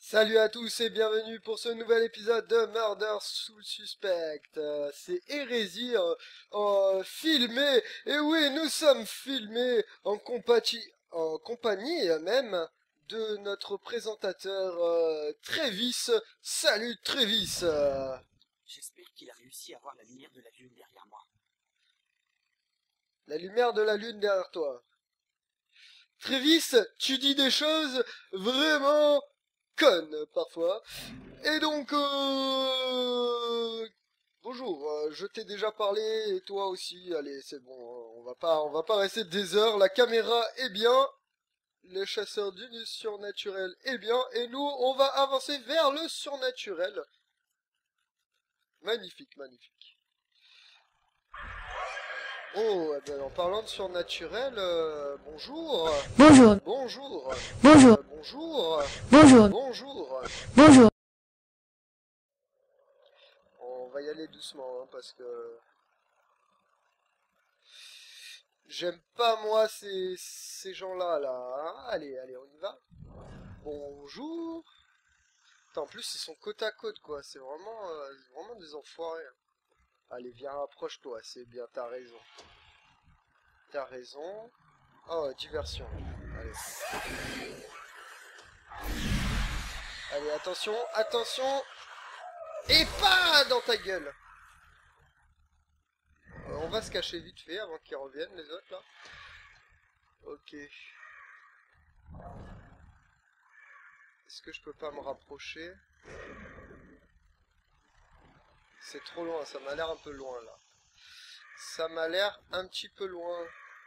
Salut à tous et bienvenue pour ce nouvel épisode de Murder sous Suspect. C'est Hérésie filmé. Et oui, nous sommes filmés en compagnie même de notre présentateur Trévis. Salut Trévis. J'espère qu'il a réussi à voir la lumière de la lune derrière moi. La lumière de la lune derrière toi. Trévis, tu dis des choses vraiment connes parfois. Et donc, bonjour, je t'ai déjà parlé et toi aussi. Allez, c'est bon, on va pas rester des heures. La caméra est bien, les chasseurs du surnaturel est bien, et nous, on va avancer vers le surnaturel. Magnifique, magnifique. Oh, eh ben, en parlant de surnaturel, bonjour. Bonjour. Bonjour. Bonjour. Bonjour. Bonjour. Bonjour. Bonjour. On va y aller doucement, hein, parce que j'aime pas moi ces gens-là là. Hein. Allez, allez, on y va. Bonjour. Putain, en plus ils sont côte à côte quoi. C'est vraiment des enfoirés. Allez, viens, approche-toi. C'est bien, t'as raison. T'as raison. Oh, diversion. Allez. Allez, attention, attention. Et pas dans ta gueule. On va se cacher vite fait avant qu'ils reviennent les autres là. Ok. Est-ce que je peux pas me rapprocher? C'est trop loin, ça m'a l'air un peu loin là. Ça m'a l'air un petit peu loin.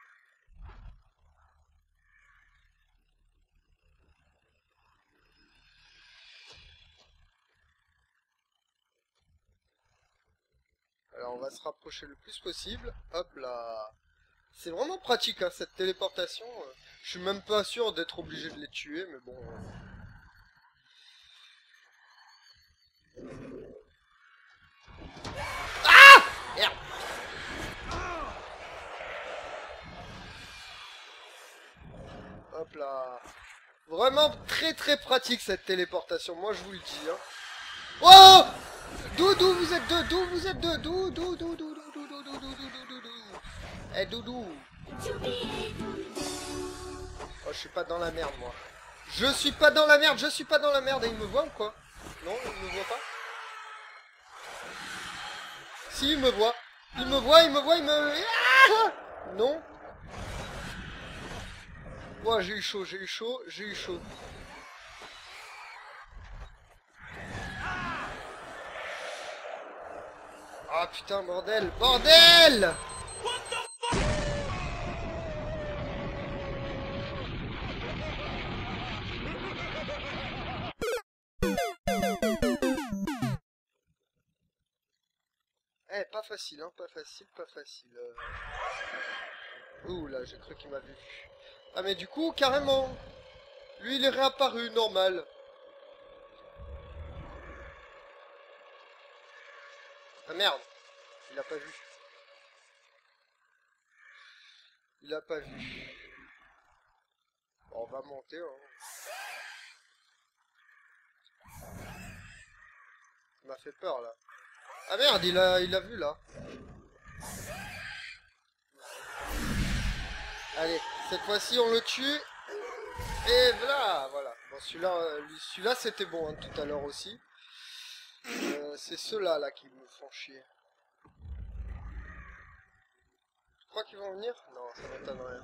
Alors on va se rapprocher le plus possible. Hop là. C'est vraiment pratique hein, cette téléportation. Je suis même pas sûr d'être obligé de les tuer, mais bon. Ah! Merde. Hop là. Vraiment très très pratique cette téléportation, moi je vous le dis. Hein. Oh! D'où vous êtes deux? D'où vous êtes deux? D'où? Eh Doudou. Oh, je suis pas dans la merde, moi. Je suis pas dans la merde, je suis pas dans la merde. Et il me voit ou quoi? Non, il me voit pas. Si, il me voit. Il me voit, il me voit, il me... Ah! Non. Ouais, j'ai eu chaud, j'ai eu chaud, j'ai eu chaud. Ah putain, bordel, bordel! Eh, pas facile, hein, pas facile, pas facile. Ouh là, j'ai cru qu'il m'a vu. Ah mais du coup, carrément, lui il est réapparu, normal. Ah merde, il a pas vu. Il a pas vu. Bon, on va monter, hein. Il m'a fait peur là. Ah merde, il a vu là. Allez, cette fois-ci on le tue. Et voilà, voilà. Bon, celui-là c'était bon hein, tout à l'heure aussi. C'est ceux-là là qui me font chier. Tu crois qu'ils vont venir? Non, ça m'étonnerait.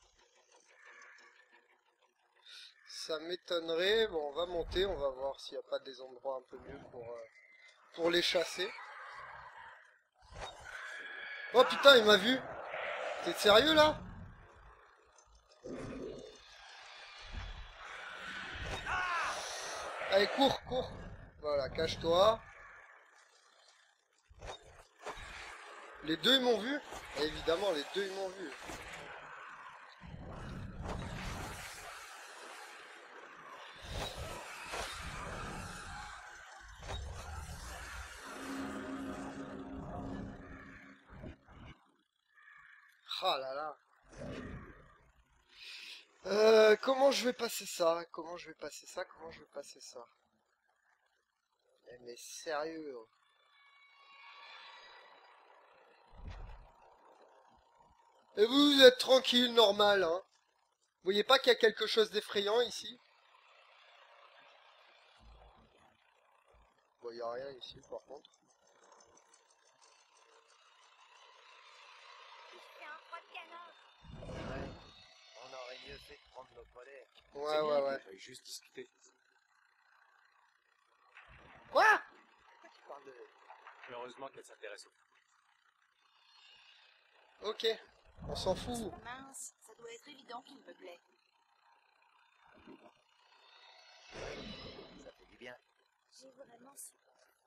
Ça m'étonnerait. Bon, on va monter, on va voir s'il n'y a pas des endroits un peu mieux pour les chasser. Oh putain, il m'a vu. T'es sérieux là? Allez, cours, cours. Voilà, cache-toi. Les deux ils m'ont vu. Évidemment, les deux ils m'ont vu. Ah là là. Comment je vais passer ça? Comment je vais passer ça? Comment je vais passer ça? Mais sérieux. Et vous êtes tranquille, normal, hein. Vous voyez pas qu'il y a quelque chose d'effrayant ici? Bon, il y a rien ici, par contre. Ouais, on aurait mieux fait de prendre nos polaires. Ouais, ouais, ouais. On va juste discuter. Quoi? Pourquoi tu parles de... Heureusement qu'elle s'intéresse au... Ok, on s'en fout. Mince, ça doit être évident qu'il me plaît. Ça fait du bien. J'ai vraiment su.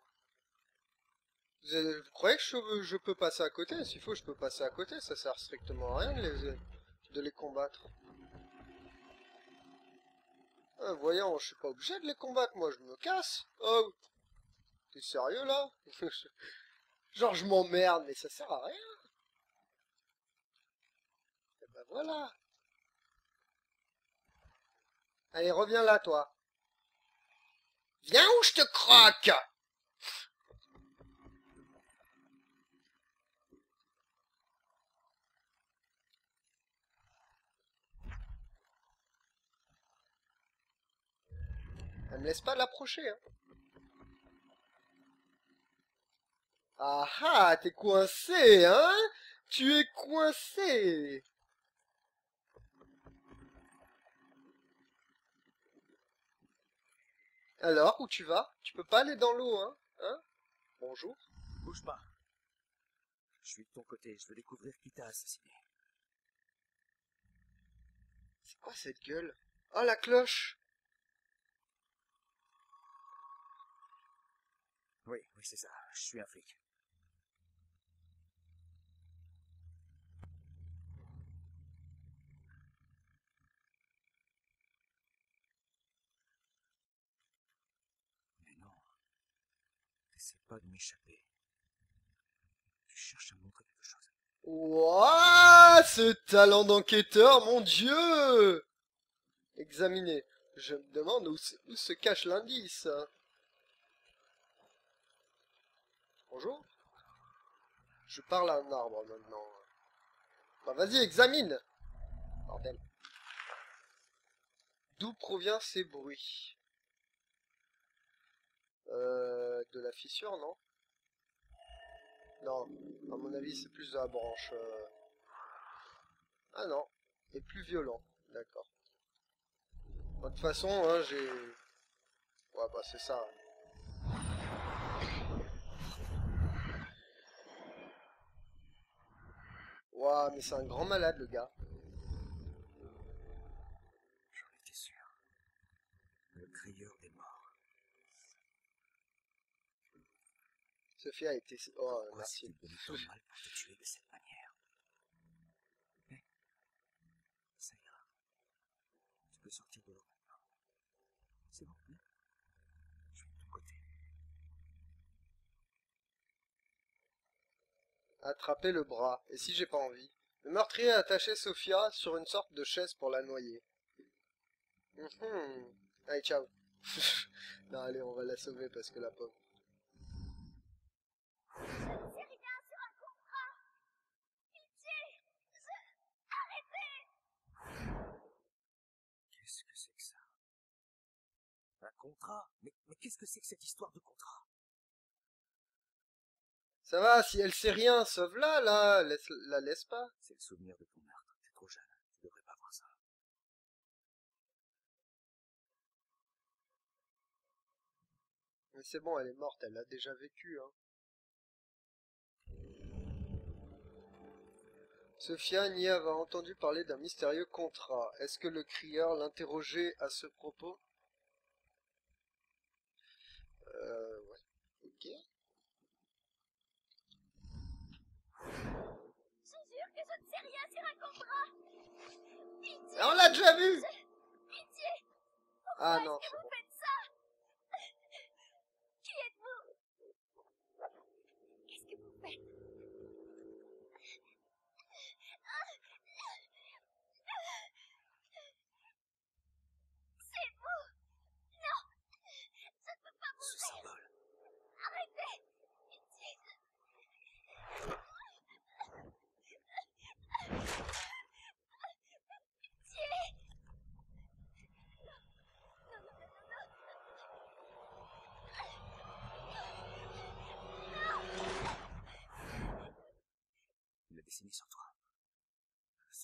Vous croyez que je peux passer à côté? S'il faut, je peux passer à côté. Ça sert strictement à rien de les combattre. Voyons, je suis pas obligé de les combattre. Moi, je me casse. Oh, t'es sérieux là? Genre, je m'emmerde, mais ça sert à rien. Et ben voilà. Allez, reviens là, toi. Viens ou je te croque! Elle me laisse pas l'approcher, hein. Ah ah, t'es coincé, hein? Tu es coincé! Alors, où tu vas? Tu peux pas aller dans l'eau, hein? Hein? Bonjour. Bouge pas. Je suis de ton côté, je veux découvrir qui t'a assassiné. C'est quoi cette gueule? Oh, la cloche! Oui, c'est ça, je suis un flic. Mais non, t'essaies pas de m'échapper. Tu cherches à me montrer quelque chose. Ouah, ce talent d'enquêteur, mon Dieu! Examiner. Je me demande où se cache l'indice. Bonjour. Je parle à un arbre maintenant. Bah vas-y, examine. Bordel. D'où provient ces bruits? De la fissure, non? Non, à mon avis, c'est plus de la branche. Ah non, et plus violent. D'accord. De toute façon, hein, j'ai... Ouais, bah c'est ça. Ouah, mais c'est un grand malade, le gars. J'en étais sûr. Le crieur des morts. Sophia a été... Oh, Pourquoi merci. s'est-il donné tant de mal pour te tuer de cette manière? Mais, ça ira. Tu peux sortir de l'eau maintenant. C'est bon, hein? Je suis de ton côté. Attraper le bras. Et si j'ai pas envie? Le meurtrier a attaché Sophia sur une sorte de chaise pour la noyer. Allez, ciao. Non, allez, on va la sauver parce que la pauvre. Qu'est-ce que c'est que ça? Un contrat? Mais qu'est-ce que c'est que cette histoire de contrat? Ça va, si elle sait rien, sauve-la, là. La laisse pas. C'est le souvenir de ton meurtre. T'es trop jeune. Tu devrais pas voir ça. Mais c'est bon, elle est morte, elle l'a déjà vécu, hein. Sophia Nia avait entendu parler d'un mystérieux contrat. Est-ce que le crieur l'interrogeait à ce propos? Ouais. Ok. Je jure que je ne sais rien sur un contrat. Pitié. Ah, on l'a déjà vu! Pitié. Ah non, Est-ce que c'est vous bon. faites ça? Qui êtes-vous? Qu'est-ce que vous faites? C'est vous? Non. Je ne peux pas Ce mourir. symbole.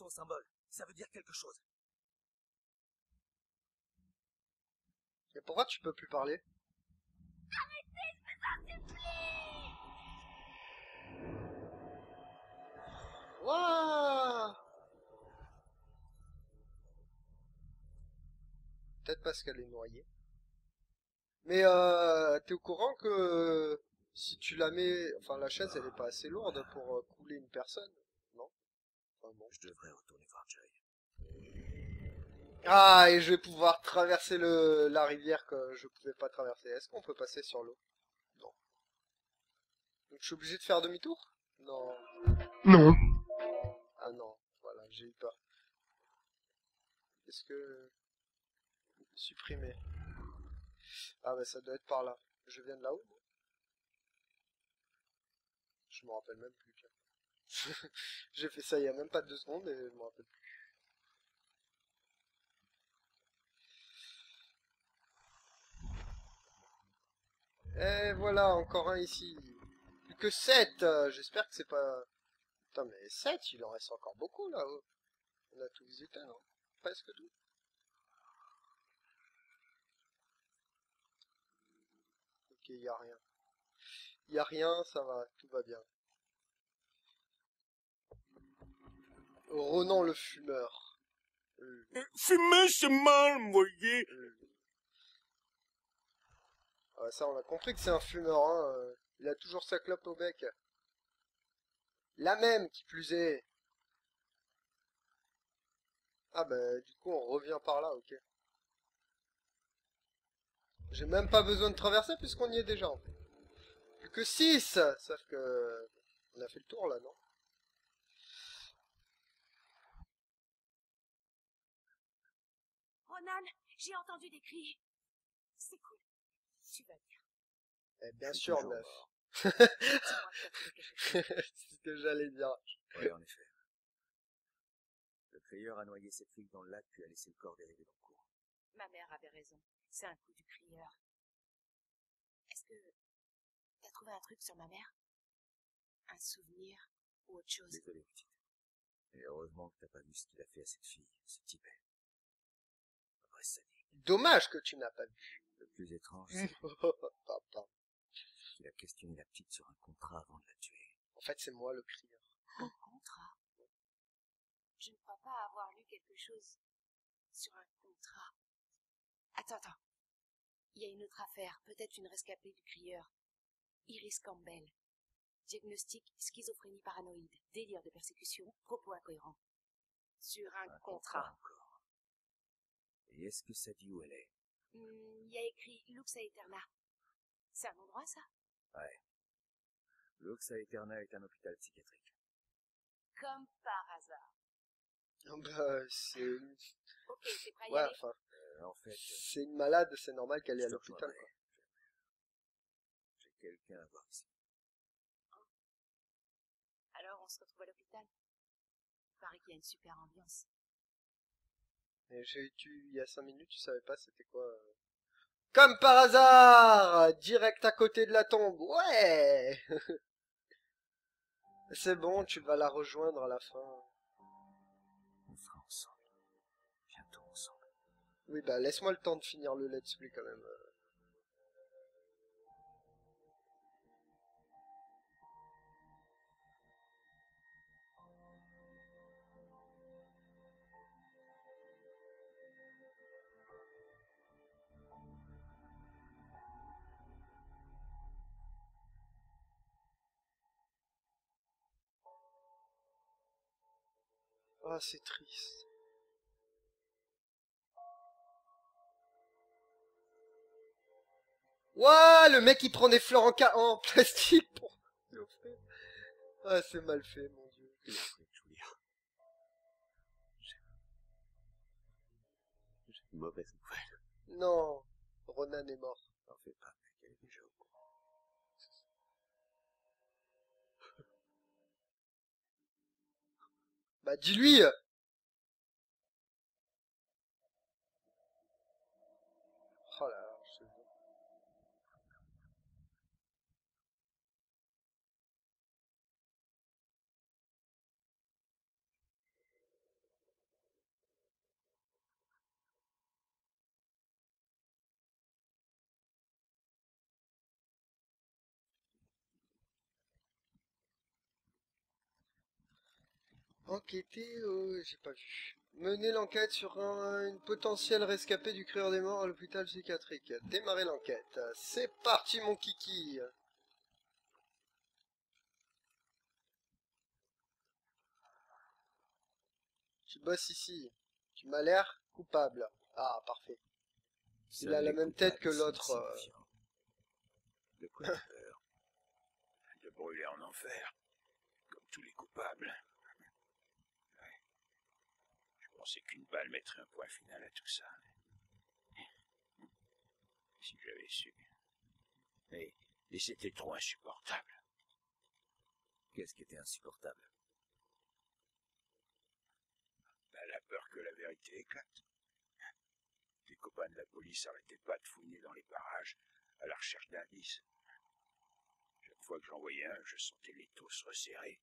au symbole. Ça veut dire quelque chose. Et pourquoi tu peux plus parler? Wouah! Peut-être parce qu'elle est noyée. Mais t'es au courant que si tu la mets... Enfin, la chaise, elle est pas assez lourde pour couler une personne, non? Enfin, bon. Je devrais retourner voir Joy. Ah, et je vais pouvoir traverser la rivière que je pouvais pas traverser. Est-ce qu'on peut passer sur l'eau? Non. Donc je suis obligé de faire demi-tour? Non. Non. Ah non, voilà, j'ai eu peur. Est-ce que... Supprimer. Ah bah ça doit être par là. Je viens de là-haut? Je me rappelle même plus. Tiens. J'ai fait ça il y a même pas 2 secondes et je me rappelle plus. Et voilà, encore un ici. Plus que 7. J'espère que c'est pas... Putain mais 7, il en reste encore beaucoup là-haut. On a tout visité, non? Presque tout. Ok, y a rien. Y a rien, ça va, tout va bien. Ronan le fumeur. Fumer, c'est mal, voyez. Ah, ça, on a compris que c'est un fumeur, hein. Il a toujours sa clope au bec. La même, qui plus est. Ah bah, du coup, on revient par là, ok. J'ai même pas besoin de traverser puisqu'on y est déjà, en fait. Plus que 6. Sauf que... On a fait le tour, là, non? Ronan, j'ai entendu des cris. C'est cool. Tu vas bien. Eh bien Je suis sûr, toujours meuf. mort. Dis-moi que t'as trouvé quelque chose. C'est ce que j'allais dire. Oui, en effet. Le crieur a noyé cette fille dans le lac puis a laissé le corps dériver dans le cours. Ma mère avait raison. C'est un coup du crieur. Est-ce que t'as trouvé un truc sur ma mère? Un souvenir ou autre chose? Désolé, petite. Et heureusement que t'as pas vu ce qu'il a fait à cette fille, ce type. Après, ça dit. Dommage que tu n'as pas vu. Le plus étrange, c'est Papa. qu'il a questionné la petite sur un contrat avant de la tuer. En fait, c'est moi le crieur. Un contrat? Je ne crois pas avoir lu quelque chose sur un contrat. Attends. Il y a une autre affaire, peut-être une rescapée du crieur. Iris Campbell. Diagnostic schizophrénie paranoïde, délire de persécution, propos incohérents. Sur un contrat. Encore. Et est-ce que ça dit où elle est? Il y a écrit Lux Aeterna. C'est un endroit, ça? Ouais. Lux Aeterna est un hôpital psychiatrique. Comme par hasard. Ah bah, c'est... Ok, t'es prêt à y Ouais, aller? enfin... En fait, C'est une malade, c'est normal qu'elle est à je te l'hôpital, rejoindrai. quoi. J'ai quelqu'un à voir ici. Alors, on se retrouve à l'hôpital. Il paraît qu'il y a une super ambiance. Et il y a 5 minutes, tu savais pas c'était quoi... Comme par hasard! Direct à côté de la tombe, ouais! C'est bon, tu vas la rejoindre à la fin. On sera ensemble. Bientôt ensemble. Oui, bah laisse-moi le temps de finir le let's play quand même. Ah, c'est triste. Ouah, le mec il prend des fleurs en plastique pour l'offrir. Ah, c'est mal fait, mon dieu. Il a appris Julia. J'ai une mauvaise nouvelle. Non, Ronan est mort. N'en fais pas, mec, elle est déjà au courant. Bah dis-lui! Oh là là, je sais pas. Enquêter, j'ai pas vu. Mener l'enquête sur une potentielle rescapée du crieur des morts à l'hôpital psychiatrique. Démarrer l'enquête. C'est parti mon kiki. Tu bosses ici. Tu m'as l'air coupable. Ah, parfait. Il a la même tête que l'autre. De quoi t'as peur? De brûler en enfer, comme tous les coupables. Ouais. Je pensais qu'une balle mettrait un point final à tout ça. Si j'avais su. Mais c'était trop insupportable. Qu'est-ce qui était insupportable? La peur que la vérité éclate. Les copains de la police n'arrêtaient pas de fouiner dans les parages à la recherche d'indices. Chaque fois que j'en voyais un, je sentais les taux se resserrer.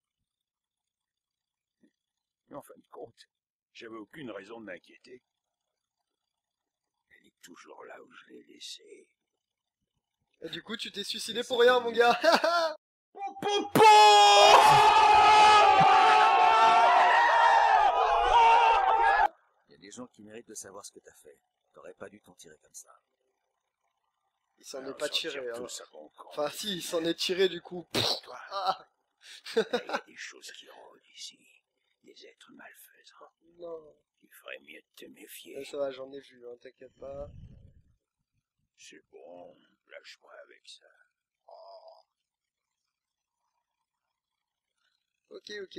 Mais en fin de compte, j'avais aucune raison de m'inquiéter. Elle est toujours là où je l'ai laissée. Et du coup, tu t'es suicidé pour rien, mon gars. Il y a des gens qui méritent de savoir ce que t'as fait. T'aurais pas dû t'en tirer comme ça. Il s'en est pas tiré, hein. Bon Enfin, si, il s'en est tiré du coup. Toi, Ah. il y a des choses qui rôdent ici. Des êtres malfaisants. Non. Il ferait mieux de te méfier. Ça va, j'en ai vu, hein, t'inquiète pas. C'est bon, lâche-moi avec ça. Oh. Ok, ok.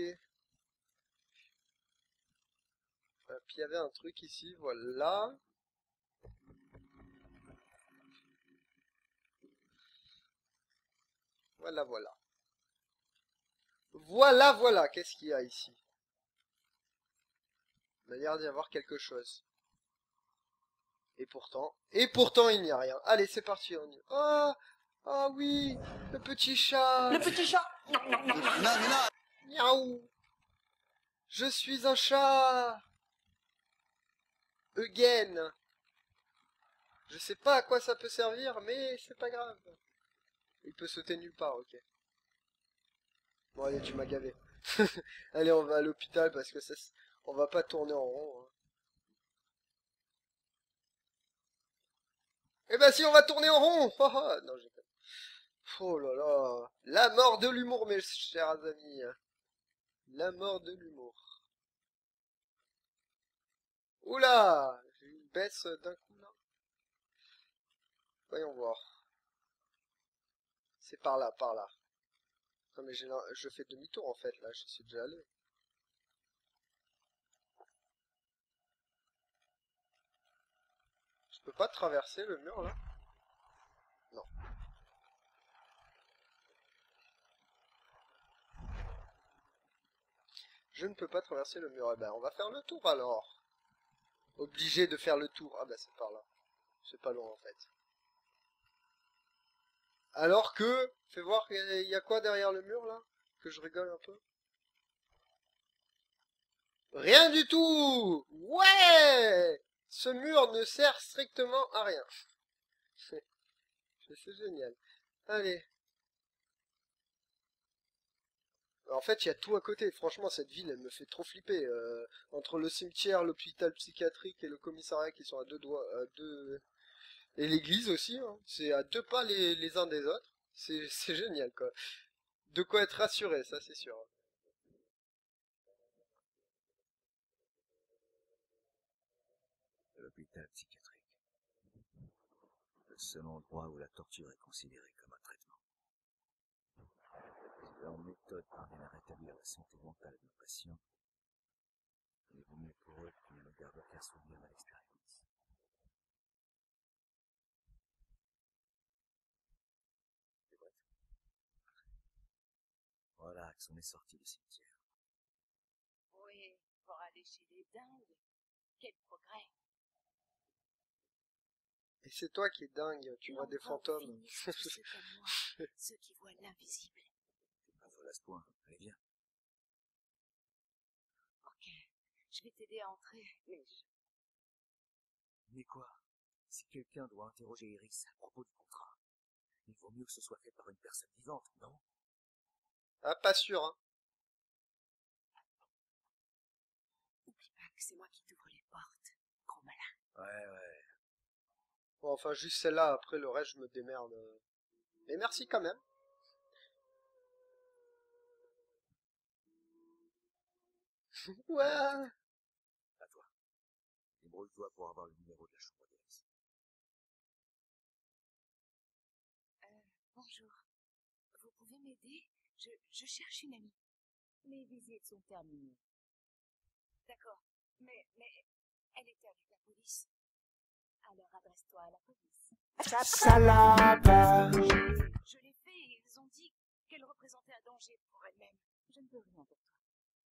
Puis il y avait un truc ici, voilà. Voilà, voilà. Voilà, voilà, qu'est-ce qu'il y a ici? Il a l'air d'y avoir quelque chose. Et pourtant, il n'y a rien. Allez, c'est parti, on y va. Oh, ah oui, le petit chat. Le petit chat. Miaou. Je suis un chat. Again. Je sais pas à quoi ça peut servir, mais c'est pas grave. Il peut sauter nulle part, ok. Bon, allez, tu m'as gavé. Allez, on va à l'hôpital parce que ça, on va pas tourner en rond. Hein. Eh ben si, on va tourner en rond. Non, j'ai pas. Oh là là. La mort de l'humour, mes chers amis. La mort de l'humour. Oula, j'ai eu une baisse d'un coup là. Voyons voir. C'est par là, par là. Non mais je fais demi-tour en fait là, je suis déjà allé. Je peux pas traverser le mur là? Non. Je ne peux pas traverser le mur. Eh ben on va faire le tour alors. Obligé de faire le tour. Ah bah c'est par là. C'est pas loin en fait. Alors que, fais voir, il y a quoi derrière le mur là? Que je rigole un peu. Rien du tout! Ouais! Ce mur ne sert strictement à rien. C'est génial. Allez. En fait, il y a tout à côté. Franchement, cette ville, elle me fait trop flipper. Entre le cimetière, l'hôpital psychiatrique et le commissariat qui sont à deux doigts, et l'église aussi. Hein. C'est à deux pas les uns des autres. C'est génial, quoi. De quoi être rassuré, ça, c'est sûr. L'hôpital psychiatrique. Le seul endroit où la torture est considérée comme un traitement. Si leur méthode parvient à rétablir la santé mentale de nos patients, il vaut mieux pour eux qu'ils ne gardent aucun souvenir de l'expérience. C'est vrai. Relax, on est sorti du cimetière. Oui, pour aller chez les dingues. Quel progrès. Et c'est toi qui es dingue, tu vois des fantômes. Finissent tous ceux comme moi, ceux qui voient l'invisible. T'es pas folle à ce point. Allez, viens. Ok, je vais t'aider à entrer, mais Mais quoi? Si quelqu'un doit interroger Iris à propos du contrat, il vaut mieux que ce soit fait par une personne vivante, non? Ah, pas sûr, hein. que c'est moi qui t'ouvre les portes. Gros malin. Ouais. Bon, enfin, juste celle-là, après le reste, je me démerde. Mais merci quand même. Ouais. À toi. Débrouille-toi pour avoir le numéro de la chambre d'Alice. Bonjour. Vous pouvez m'aider? Je cherche une amie. Les visites sont terminées. D'accord. Mais elle était avec la police. Alors adresse-toi à la police. Je l'ai fait et ils ont dit qu'elle représentait un danger pour elle-même. Je ne peux rien pour toi.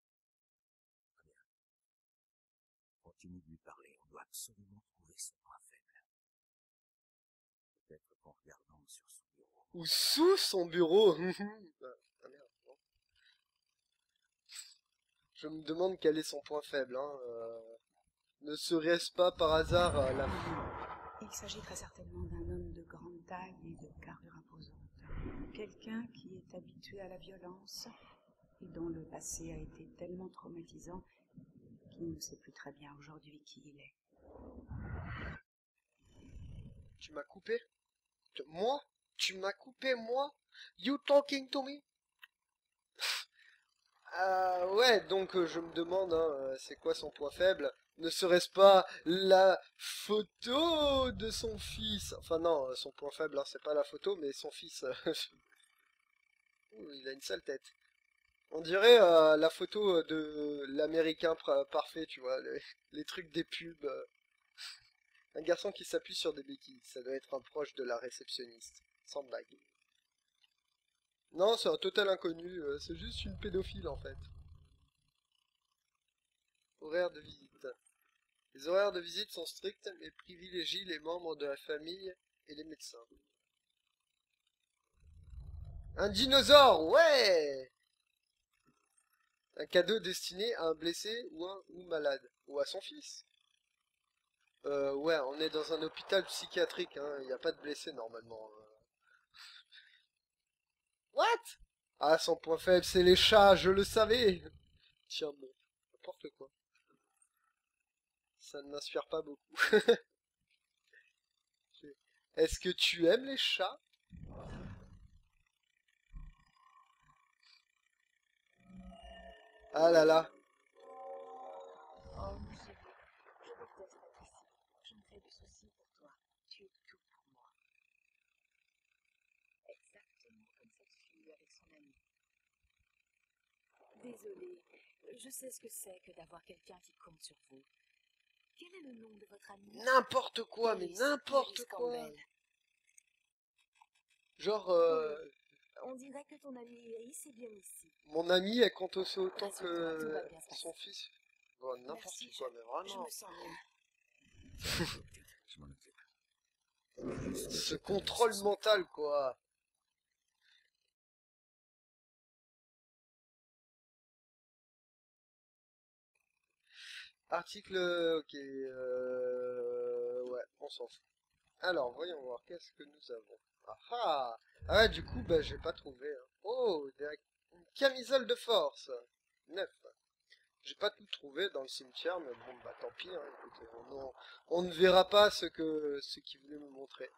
Continue de lui parler. On doit absolument trouver son point faible. Peut-être qu'en regardant sur son bureau. Ou sous son bureau. Ah merde. Bon. Je me demande quel est son point faible. Hein. Ne serait-ce pas par hasard la... Il s'agit très certainement d'un homme de grande taille et de carrure imposante. Quelqu'un qui est habitué à la violence et dont le passé a été tellement traumatisant qu'il ne sait plus très bien aujourd'hui qui il est. Tu m'as coupé? Moi? Tu m'as coupé, moi? You talking to me? Ouais, donc je me demande, hein, c'est quoi son point faible? Ne serait-ce pas la photo de son fils? Enfin non, son point faible, hein, c'est pas la photo, mais son fils. Ouh, il a une sale tête. On dirait la photo de l'américain parfait, tu vois, les trucs des pubs. Un garçon qui s'appuie sur des béquilles, ça doit être un proche de la réceptionniste. Sans blague. Non, c'est un total inconnu, c'est juste une pédophile en fait. Horaires de visite. Les horaires de visite sont stricts mais privilégient les membres de la famille et les médecins. Un dinosaure, ouais! Un cadeau destiné à un blessé ou malade. Ou à son fils. Ouais, on est dans un hôpital psychiatrique, hein, il n'y a pas de blessés normalement. What? Ah, son point faible, c'est les chats, je le savais! Tiens bon, n'importe quoi. Ça ne m'inspire pas beaucoup. Est-ce que tu aimes les chats? Ah là là. Oh, mon chéri, je déteste être ici. Je me fais du souci pour toi. Tu es tout pour moi. Exactement comme cette fille avec son ami. Désolée, je sais ce que c'est que d'avoir quelqu'un qui compte sur vous. Quel est le nom de votre ami? N'importe quoi, mais Iris n'importe quoi. Campbell. Genre, On dirait que ton ami Iris est bien ici. mon ami, elle compte aussi autant Rassure-toi, tout que va bien se passer. son fils. Bon, n'importe Merci, quoi, mais je vraiment. me sens mieux. Je m'en occupe. Ce contrôle mental, quoi. Article, ok, ouais, on s'en fout. Alors, voyons voir, qu'est-ce que nous avons. Ah ah! Ah ouais, du coup, bah, j'ai pas trouvé. Hein. Oh, une camisole de force. 9. J'ai pas tout trouvé dans le cimetière, mais bon, bah tant pis, hein, écoutez, on ne verra pas ce qu'il voulait me montrer.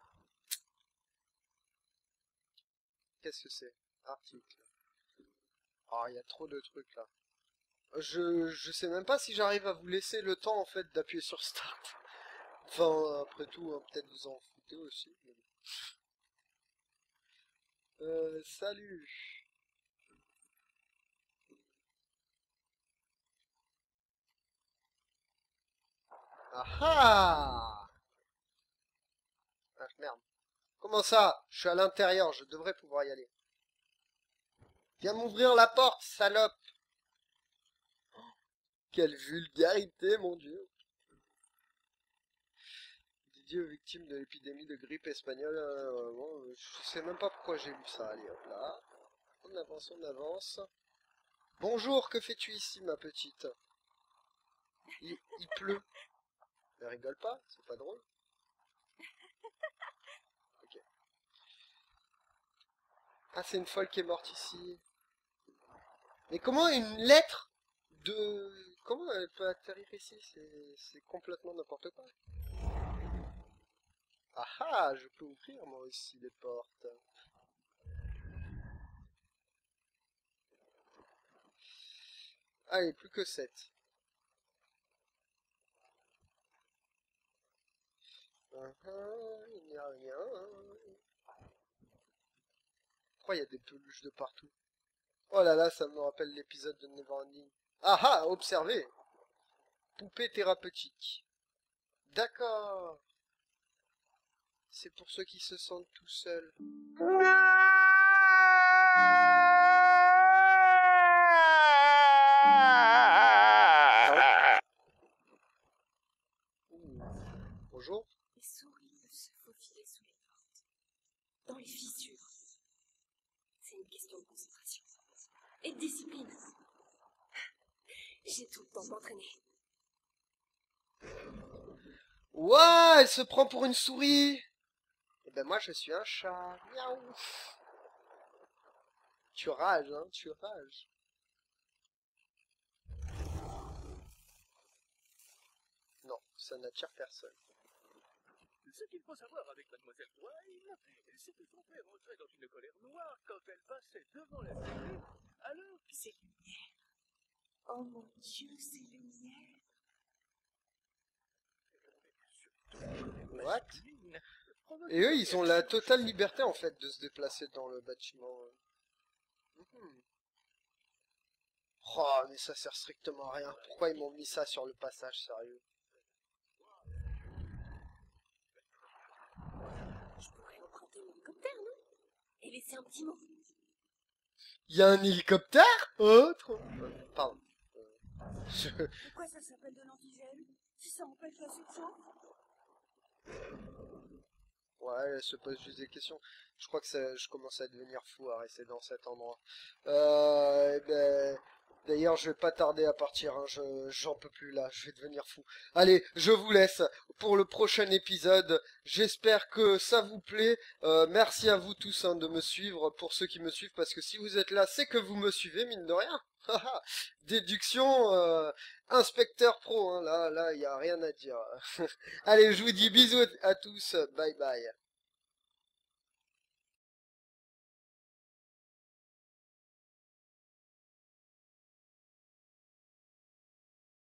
Qu'est-ce que c'est? Article. Ah, il y a trop de trucs là. Je sais même pas si j'arrive à vous laisser le temps en fait d'appuyer sur Start. Enfin, après tout, hein, peut-être vous en foutez aussi. Mais... salut. Ah ah! Ah merde. Comment ça? Je suis à l'intérieur, je devrais pouvoir y aller. Viens m'ouvrir la porte, salope! Quelle vulgarité, mon Dieu! Dédié aux victimes de l'épidémie de grippe espagnole. Bon, je sais même pas pourquoi j'ai lu ça. Allez, hop là. On avance, on avance. Bonjour, que fais-tu ici, ma petite? Il pleut. Ne rigole pas, c'est pas drôle. Ok. Ah, c'est une folle qui est morte ici. Mais comment une lettre de Comment elle peut atterrir ici? C'est complètement n'importe quoi. Ah ah, je peux ouvrir moi aussi les portes. Allez, plus que 7. Il n'y a rien. Pourquoi il y a des peluches de partout? Oh là là, ça me rappelle l'épisode de Neverending. Ah ah, observez! Poupée thérapeutique. D'accord. C'est pour ceux qui se sentent tout seuls. Bonjour. Les souris peuvent se faufiler sous les portes, dans les fissures. C'est une question de concentration et de discipline. J'ai tout le temps d'entraîner. Ouah, elle se prend pour une souris. Eh ben moi je suis un chat. Miaou. Tu rages, hein, tu rages. Non, ça n'attire personne. Ce qu'il faut savoir avec Mademoiselle Wine, c'est que son père entrait dans une colère noire quand elle passait devant la télé, alors que C'est lumière. Oh mon Dieu, c'est lumière. What? Et eux, ils ont la totale liberté en fait de se déplacer dans le bâtiment. Oh, mais ça sert strictement à rien. Pourquoi ils m'ont mis ça sur le passage, sérieux? Je pourrais emprunter l'hélicoptère, non? Et laisser un petit mot. Il y a un hélicoptère? Autre? Pardon. Pourquoi ça s'appelle de l'antigel? Si ça empêche la succion? Ouais, elle se pose juste des questions. Je crois que je commence à devenir fou à rester dans cet endroit. D'ailleurs, je vais pas tarder à partir, hein. J'en peux plus là, je vais devenir fou. Allez, je vous laisse pour le prochain épisode. J'espère que ça vous plaît. Merci à vous tous hein, de me suivre, pour ceux qui me suivent, parce que si vous êtes là, c'est que vous me suivez, mine de rien. Déduction, inspecteur pro, hein. Là, il y a rien à dire. Allez, je vous dis bisous à tous, bye bye.